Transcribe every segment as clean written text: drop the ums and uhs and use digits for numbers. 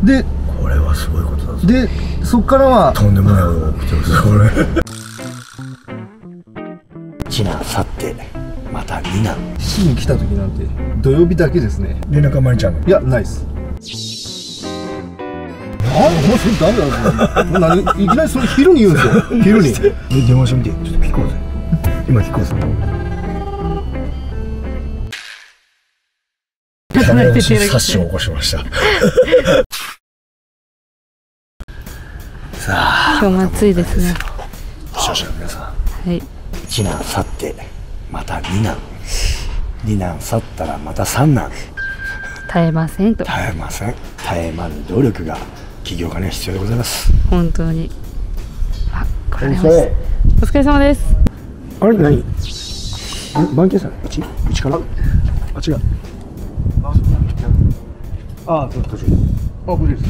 でこれはすごいことだぞ。 でそっからはとんでもないことが起きてるぞこれ。次男去ってまた二男。 市に来た時なんて土曜日だけですね。 連絡はまりちゃんの。 いやないっす。もうそれダメだぞ。いきなりそれ昼に言うんですよ。昼に。 電話してみて。ちょっと聞こうぜ。今聞こうぜ。察しを起こしました。さあ今日も暑いですね。 視聴者の皆さん、 はい。 次男去ってまた二男、二男去ったらまた三男。 絶えませんと。 絶えません。絶えまる努力が起業家には必要でございます。 本当に。あ、来られました。お疲れ様です。 あれ何？番犬さん、うちから？あ、違う。あ、そう、途中。あ、無理です。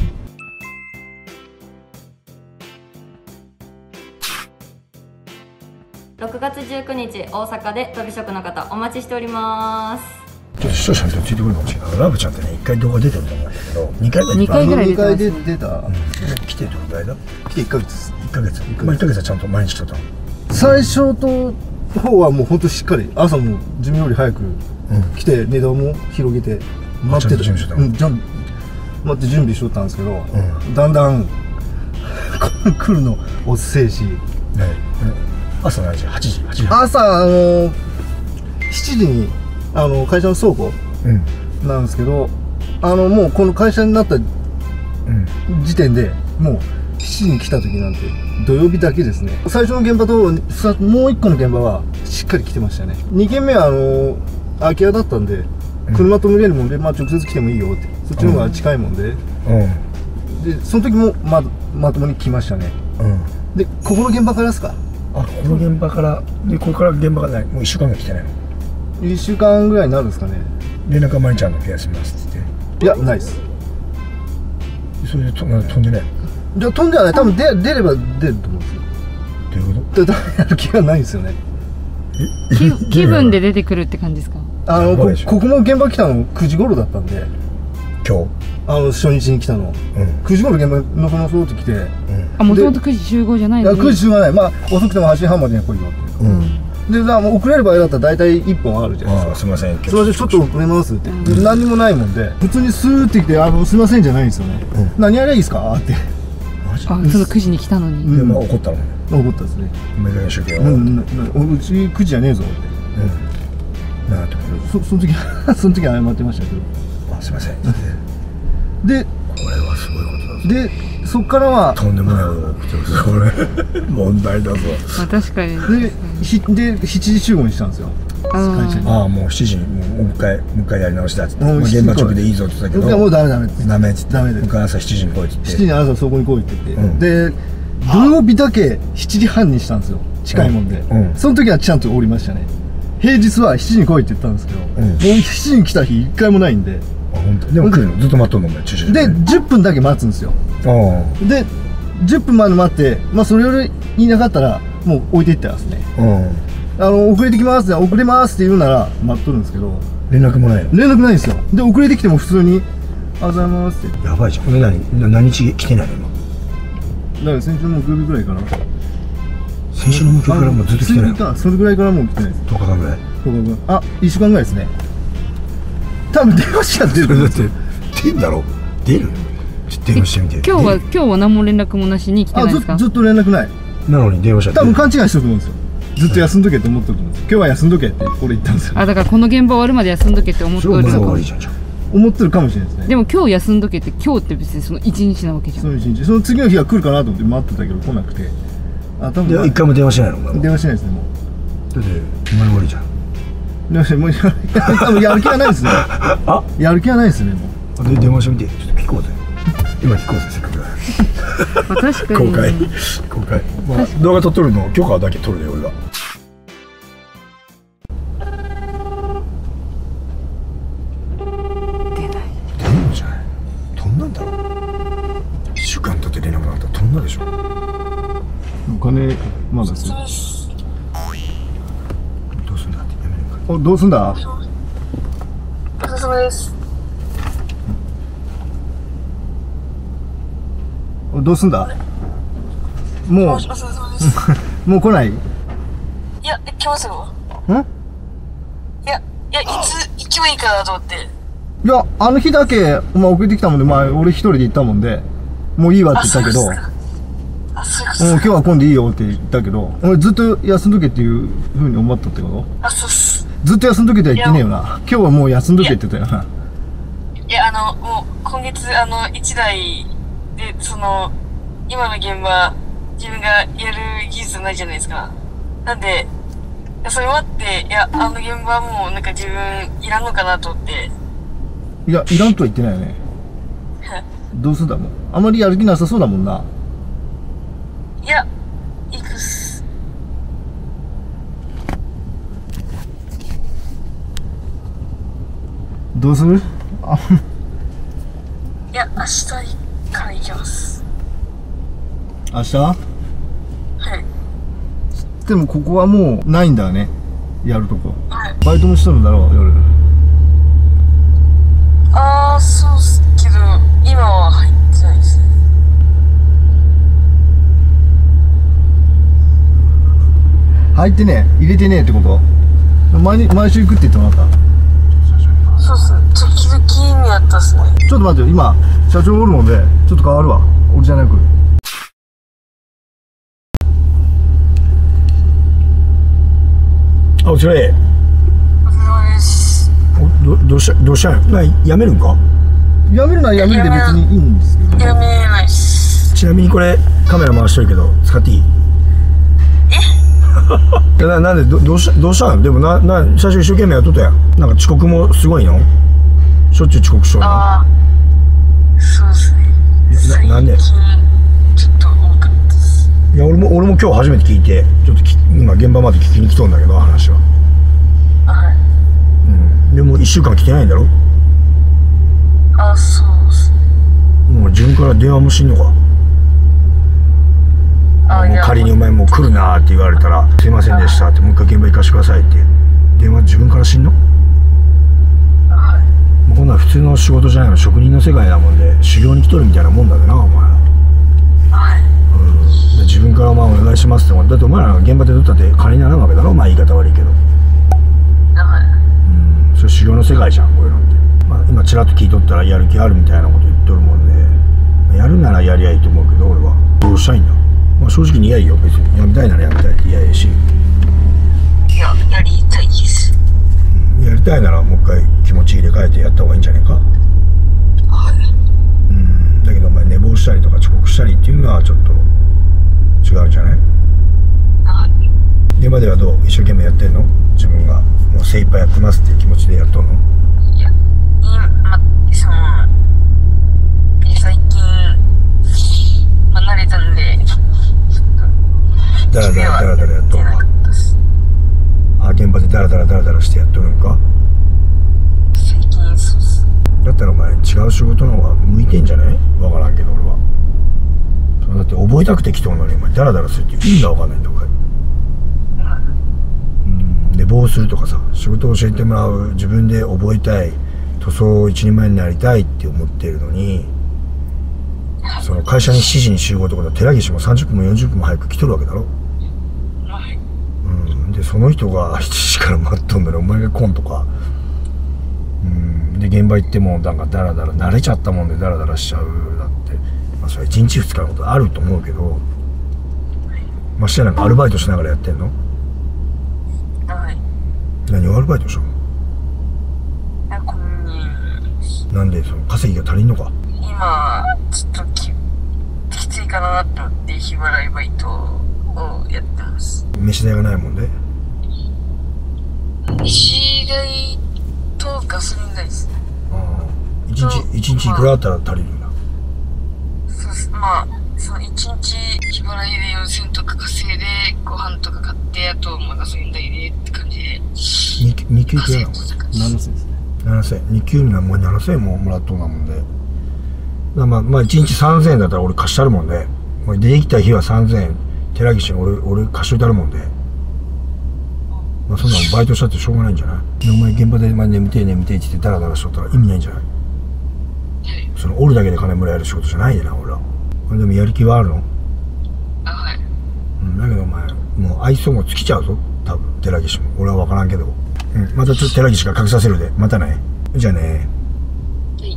6月19日大阪でとび職の方お待ちしております。 ちょっと視聴者の人ついてくるかもしれない。ラブちゃんってね、1回動画出てると思うんだけど、2回 2回ぐらい出てます。 2回出た。 来てどのくらいだ？ 来て1ヶ月です。 1ヶ月。まあ1ヶ月はちゃんと毎日来てたの。 最初と方はもう本当しっかり朝も自分より早く来て値段も広げて待ってた。 ちゃんと準備してたの。 じゃん待って準備しとったんですけど、だんだん来るの遅いし。 朝何時？8時？8時？ 朝7時に会社の倉庫なんですけど、もうこの会社になった時点でもう7時に来た時なんて土曜日だけですね。最初の現場ともう1個の現場はしっかり来てましたね。2軒目は空き家だったんで車止めれるもんで、まあ直接来てもいいよって、そっちの方が近いもんで、でその時もまともに来ましたね。でここの現場からですか？ あ、この現場からで、ここから現場がない。もう1週間ぐらい来てないの ？1週間ぐらいになるんですかね。 連絡はまりちゃんの部屋住みますって言って。 いやないっす。 それで飛んでないの？ じゃあ飛んではない。多分出れば出ると思うんですよ。 どういうこと？ だやる気がないんですよね。 気分で出てくるって感じですか？ ここの現場来たの9時頃だったんで、 今日初日に来たの、9時頃現場のそのそうって来て、 あ、もともと9時集合じゃないのに。 9時集合ない。まあ遅くても8時半までには来いよって。でもう遅れる場合だったら大体1本あるじゃないですか。 すみません、 すみません、ちょっと遅れますって。何にもないもんで、普通にスーって来て、すみませんじゃないんですよね。何やりゃいいですかって。 あ、その9時に来たのに。 でも怒ったの？ 怒ったですね。 梅田の集計は。 うち9時じゃねえぞって。その時謝ってましたけど。 あ、すみません。 で、 これはすごいことだぞ。 で、そっからはとんでもないことが起きてるぞこれ。問題だぞ。 まあ確かに。 で7時集合にしたんですよ。会社に。 ああ、もう7時にもう一回やり直しだっつって。現場直でいいぞって言ったけど。 もうダメって。 ダメっつって。 ダメで。 向かい朝7時に来いって言って。 7時に朝そこに来いって言って。で、土曜日だけ7時半にしたんですよ。近いもんで。その時はちゃんと降りましたね。平日は7時に来いって言ったんですけど、もう7時に来た日1回もないんで。 あ、本当。でも来るのずっと待っとんのお前、駐車場で10分だけ待つんですよ。で10分まで待って、まあそれよりいなかったらもう置いていってますね。遅れてきますね、遅れますって言うなら待っとるんですけど、 連絡もないの？ 連絡ないんですよ。で遅れてきても普通に「おはようございます」って。 やばいじゃん。何日来てないの今？ だから先週の木曜日ぐらいかな。 先週の木曜日からもうずっと来てないの？ それぐらいからもう来てないです。 10日間ぐらい。 あ、1週間ぐらいですね。多分電話しちゃってる。 だって出んだろ？出る？ちょっと電話してみて。 今日は何も連絡もなしに来てないですか？ ずっと連絡ない。 なのに電話しちゃって。 多分勘違いしてると思うんですよ。ずっと休んどけって思ってると思うんですよ。今日は休んどけって俺言ったんですよ。 あ、だからこの現場終わるまで休んどけって思ってる終わりじゃん。 思ってるかもしれないですね。 でも今日休んどけって、今日って別にその1日なわけじゃん。 その1日、その次の日が来るかなと思って待ってたけど来なくて。あ、多分一回も電話しないの？ 電話しないですね。もうだってお前終わりじゃん。 もう多分やる気がないですね。やる気がないですね。もう電話してみて。ちょっと聞こうぜ。今聞こうぜ、せっかくだ。 確かに。 公開。まあ動画撮っとるの許可だけ取るね俺が。出んのじゃない？飛んだんだろ。1週間経って連絡なかったら飛んだでしょ。 お金まだですよ。 どうすんだってやめるか。 どうすんだ？ お疲れ様です。 どうすんだ。もうもう来ない。 いや、来ますよ。 ん？いいつ行けばいいかなと思って。 や、あの日だけお前送ってきたもんで、まあ俺一人で行ったもんで、もういいわって言ったけど、今日は来んでいいよって言ったけど、俺ずっと休んどけっていう風に思ったってこと？ そうっす。 ずっと休んどけとは言ってねえよな。今日はもう休んどけって言ってたよな。 いや、もう今月1台で今の現場自分がやる技術ないじゃないですか。なんでそれもあって、いや、現場はもうなんか自分いらんのかなと思って。 いや、いらんとは言ってないよね。どうすんだもん。あまりやる気なさそうだもんな。 いや、行くっす。 どうする？ いや、明日から行きます。 明日？ はい。 でもここはもうないんだね。やるとこ。 はい。 バイトもしとるんだろう、夜。 そうっすけど、今は入ってないですね。 入ってねえ、入れてねえってこと？毎週行くって言ってもらった。 そうっす。時々にあったっすね。 ちょっと待ってよ、今社長おるのでちょっと変わるわ。俺じゃなく。 あ、お疲れ。 お疲れ様です。 どうしたんや。やめるんか？ やめるならやめるで別にいいんですけど。 やめないっす。 ちなみにこれカメラ回してるけど使っていい？なんでどうしたん？でも最初一生懸命やっとったやん。なんか遅刻もすごいの？しょっちゅう遅刻しとるの？ そうですね。 なんで？ ちょっと多かったです。 いや、俺も今日初めて聞いて、ちょっと今現場まで聞きに来とんだけど、話は。 はい。 でも1週間来てないんだろ？ そうっすね。 もう自分から電話もしんのか？もう仮にお前もう来るなーって言われたら「すいませんでした」って「もう一回現場行かしてください」って電話自分からしんの？ はい。 もうこんなん普通の仕事じゃないの、職人の世界だもんで修行に来とるみたいなもんだでな、お前。 はい。 で自分から「お願いします」ってだってお前ら現場で取ったって金にならんわけだろ、まあ言い方悪いけど。 はい。 それ修行の世界じゃん、こういうのって。まあ今ちらっと聞いとったらやる気あるみたいなこと言っとるもんで、やるならやりゃいいと思うけど、俺はどうしたいんだ。まあ正直に言えばいいよ、別に。やめたいならやめたいって言えばいいし。 いや、やりたいです。 やりたいならもう一回気持ち入れ替えてやった方がいいんじゃないか。 はい。 だけどお前寝坊したりとか遅刻したりっていうのはちょっと違うんじゃない？ はい。 現場ではどう？一生懸命やってんの？自分がもう精一杯やってますっていう気持ちでやっとんの？ いや、最近離れたんで、 ダラダラやっとんの？現場でダラダラしてやっとるんか？ 最近そうっす。 だったらお前違う仕事の方が向いてんじゃない？分からんけど俺は。だって覚えたくて来とんのにお前ダラダラするって意味が分かんないんだ俺。寝坊するとかさ、仕事を教えてもらう、自分で覚えたい、塗装一人前になりたいって思ってるのに、その会社に7時に集合ってことは寺岸も30分も40分も早く来とるわけだろ。 はい。 でその人が7時から待っとんのにお前が来んとか。で現場行ってもなんかダラダラ慣れちゃったもんでダラダラしちゃうだって、まあそれ1日2日のことあると思うけど、ましてやなんかアルバイトしながらやってんの？ はい。 何をアルバイトしよう？なんでその稼ぎが足りんのか？ 今ちょっときついかなと思って日払いバイトをやってます。 飯代がないもんで。 飯代とガソリン代ですね。 一日いくらあったら足りるんだ？ そうっす。まあその1日日払いで4000とか稼いでご飯とか買って、あとまあガソリン代でって感じで。 2級いくらなの 7000ですね。 7000。2級にはもう7000円ももらっとうなもんで。まあ1日3000円だったら俺貸してあるもんで、出てきた日は3000円寺岸に俺貸しといてあるもんで、まあそんなのバイトしたってしょうがないんじゃない？でお前現場で眠てえって言ってダラダラしとったら意味ないんじゃない？そのおるだけで金もらえる仕事じゃないでな、俺ら。 でもやる気はあるの？ はい。 だけどお前もう愛想も尽きちゃうぞ多分寺岸も。俺は分からんけど、またちょっと寺岸がかけさせるで。またね。じゃあね。 はい。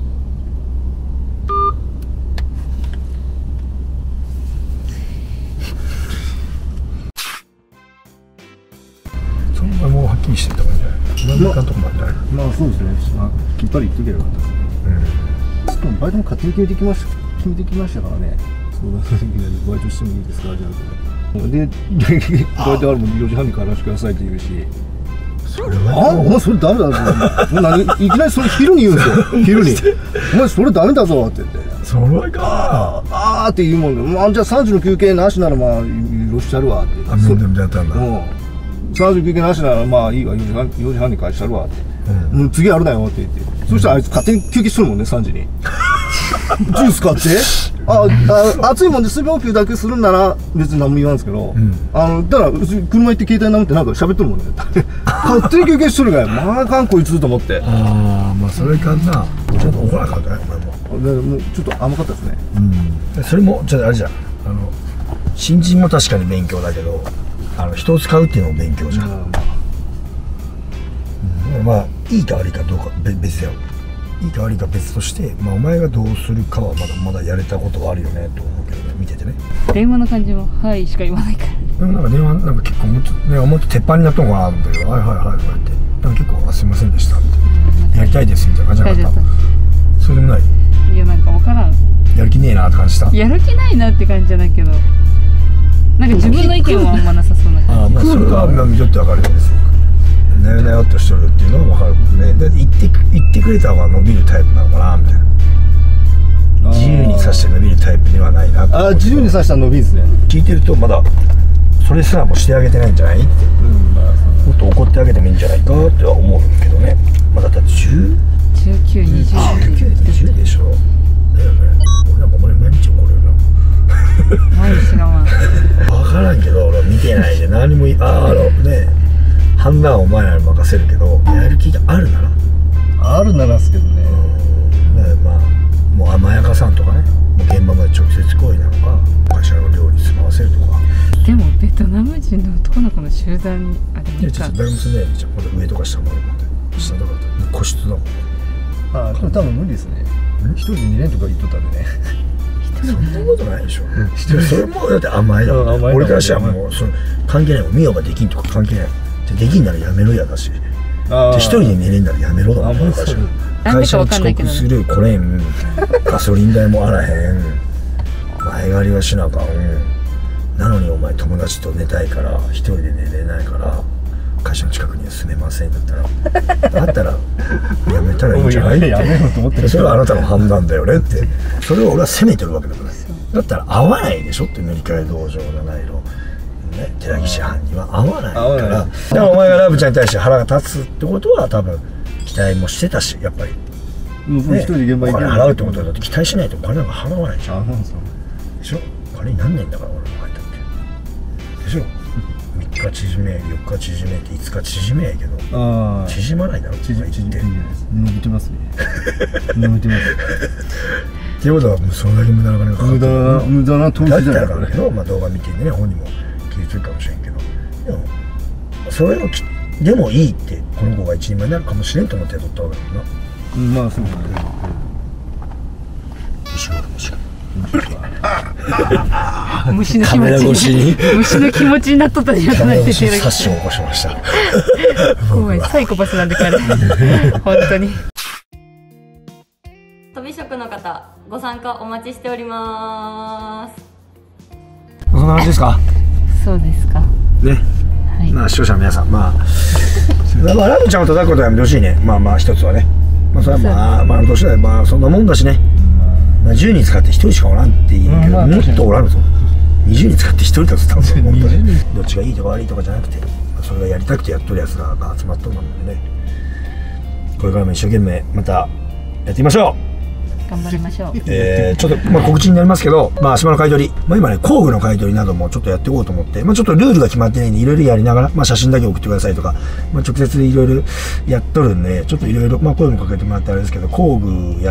そんなもうはっきりしてたもんじゃない。何時間とかもあったね。 まあそうですね、きっぱり言っとけばよかったです。ちょっとバイトも勝手に決めてきましたからね。そうだ、バイトしてもいいですかじゃあでバイトあるもん4時半に帰らせてくださいって言うし、 それはお前それダメだぞ、もういきなりそれ昼に言うんですよ。昼にお前それダメだぞって言って、 それかあーって言うもんで、まあじゃあ3時の休憩なしならまあ許しちゃるわって。 あ、面倒見ちゃったんだ。 3時休憩なしならまあいいわ、4時半に返したるわって、もう次あるなよって言って、そしたらあいつ勝手に休憩するもんね、3時にジュース買って暑いもんで水分補給だけするんなら別に何も言わんですけど、だから車行って携帯舐めてなんか喋ってるもんね勝手に休憩しとるがよ、まああかんこいつと思って。 ああ、まあそれかな。ちょっと怒らなかったねお前も。 もうちょっと甘かったですね。 それもちょっとあれじゃん、新人も確かに勉強だけど、人を使うっていうのも勉強じゃん。まあいいか悪いかどうか別だよ。いいか悪いか別として、まあお前がどうするかはまだやれたことはあるよねと思うけどね、見ててね。 電話の感じも「はい」しか言わないから。 でもなんか電話なんか結構もっと鉄板になったのかなと思ったけど「はいはいはい」とか言ってなんか結構「すいませんでした」みたいな「やりたいです」みたいな感じじゃなかった。それでもない。 いやなんか分からん。 やる気ねえなって感じした。 やる気ないなって感じじゃないけど、なんか自分の意見はあんまなさそうな感じ。 ああ、まあそれはちょっと分かるよね。なよなよっとしてるっていうのは分かるもんね。だって言ってくれた方が伸びるタイプなのかなみたいな。自由にさして伸びるタイプではないな。 ああ、自由にさしたら伸びるんですね。 聞いてるとまだそれすらもしてあげてないんじゃないって、もっと怒ってあげてもいいんじゃないかっては思うけどね。まだだって19、20 20でしょ。だよね。俺なんかお前毎日怒るよな。 毎日がまあ分からんけど俺は見てないで何もね判断はお前らに任せるけど、やる気があるならですけどね。 まあもう甘やかさんとかね、もう現場まで直接行為なのか会社の料理に住まわせるとか。 でもベトナム人の男の子の集団にあれ見た。 誰も住んでないじゃん。まだ上とか下もあるもんで、下だから個室だもんね。 ああ、これ多分無理ですね。一人で2年とか言っとったんでね。 そんなことないでしょ。それもだって甘えだもん。俺からしたらもうそれ関係ないもん。見ようができんとか関係ない。できんならやめろやだし、一人で寝れんならやめろだもん。会社に遅刻するこれん、ガソリン代もあらへん、前借りはしなあかん、なのにお前友達と寝たいから一人で寝れないから会社の近くには住めませんだったらだったらやめたらいいんじゃないって、それはあなたの判断だよねって、それを俺は責めてるわけだから。だったら合わないでしょって塗り替え道場七色ね、寺岸藩には合わないから。だからお前がラブちゃんに対して腹が立つってことは多分期待もしてたし、やっぱり一人で現場行けるお金払うってことだって期待しないとお金なんか払わないじゃん。でしょ。お金になんねえんだから俺の前だってでしょ。3日縮め4日縮めって5日縮めやけど縮まないだろ。縮めて伸びてますね。伸びてますっていうことはそれだけ無駄な金がかかってる。 無駄な投資じゃないからけど、まあ動画見てね本人も気づくかもしれんけど、でもそれをでもいいってこの子が一人前になるかもしれんと思って撮ったわけだもんな。 まあそうだね。 虫の気持ちに虫の気持ちになっとったじゃないですか。 殺傷を起こしました。 ごめん、サイコパスなんで彼本当に。 とび職の方ご参加お待ちしております。 そんな話ですか。 そうですかね。 はい、 まあ視聴者の皆さん、まあラブちゃんを叩くことはやめてほしいね。まあ一つはね、まあそれはまあ年だよ。まあそんなもんだしね。まあ10人使って1人しかおらんっていいけど、もっとおらんぞ。20人使って1人だと多分本当にどっちがいいとか悪いとかじゃなくて、それがやりたくてやっとるやつらが集まっとるのでね。これからも一生懸命またやってみましょう。 頑張りましょう。 ちょっと、まあ、告知になりますけど、まあ、島の買い取り、まあ、今ね、工具の買い取りなどもちょっとやっていこうと思って、まあ、ちょっとルールが決まってないんで、いろいろやりながら、まあ、写真だけ送ってくださいとか、まあ、直接いろいろやっとるんで、ちょっといろいろ、まあ、声もかけてもらってあれですけど、工具や、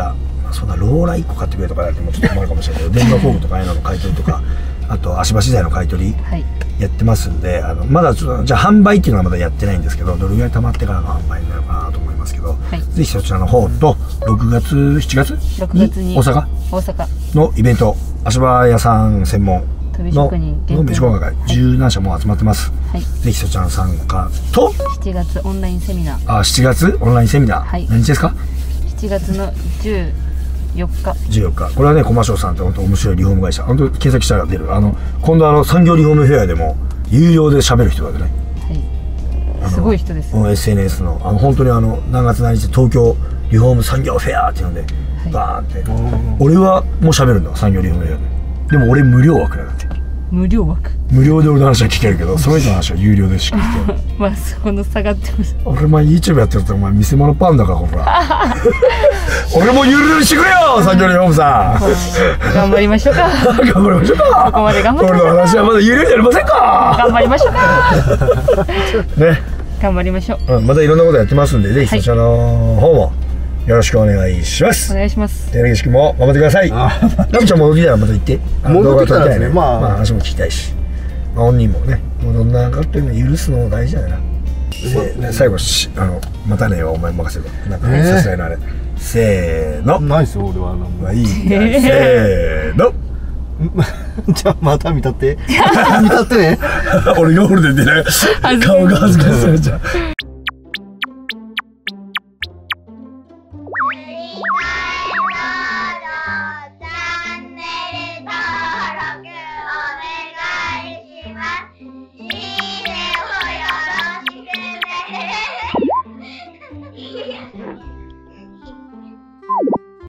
そうだ、ローラ1個買ってくれとかやってもちょっと困るかもしれないけど、電話工具とかああいうのの買い取りとか、あと足場資材の買い取りやってますんで、まだちょっとじゃあ販売っていうのはまだやってないんですけど、どれぐらい溜まってからの販売になるかなと思いますけど、ぜひそちらの方と6月7月に大阪のイベント、足場屋さん専門の飯講会10何社も集まってます。ぜひそちらの参加と、 7月オンラインセミナー。 7月オンラインセミナー、何日ですか ？7月の14日。 これはね、コマショーさんって本当面白いリフォーム会社、本当検索したら出る。今度産業リフォームフェアでも有料で喋る人だね。 すごい人です。 SNS の本当に何月何日東京リフォーム産業フェアっていうのでバーンって、俺はもう喋るんだ、産業リフォームフェアで。でも俺無料枠なんだって。 無料枠。 無料で俺の話は聞けるけど、その人の話は有料でしか聞けない。 まあそこの差がってます。 俺前 YouTube やってると、お前見せ物パンダかほら。俺も有料にしてくれよ、産業リフォームさん。 頑張りましょうか。 頑張りましょうか。 ここまで頑張りましょうか。 俺の話はまだ有料じゃありませんか。 頑張りましょうか。 ね。頑張りましょう。 またいろんなことやってますんで、ぜひそちらの方もよろしくお願いします。 お願いします。 寺岸君も頑張ってください。ラムちゃん戻ってきたらまた行って。 戻ってきたらね、 まあ話も聞きたいし、本人もね、もうどんなかっていうの許すのも大事だよな。最後またね、お前任せる。なんかさすがにあれ。せーの。 ないですよ俺は。 まあいい。せーの。 じゃあまた見たって。見たってね。 俺が俺で出ない。顔が恥ずかしそうじゃん。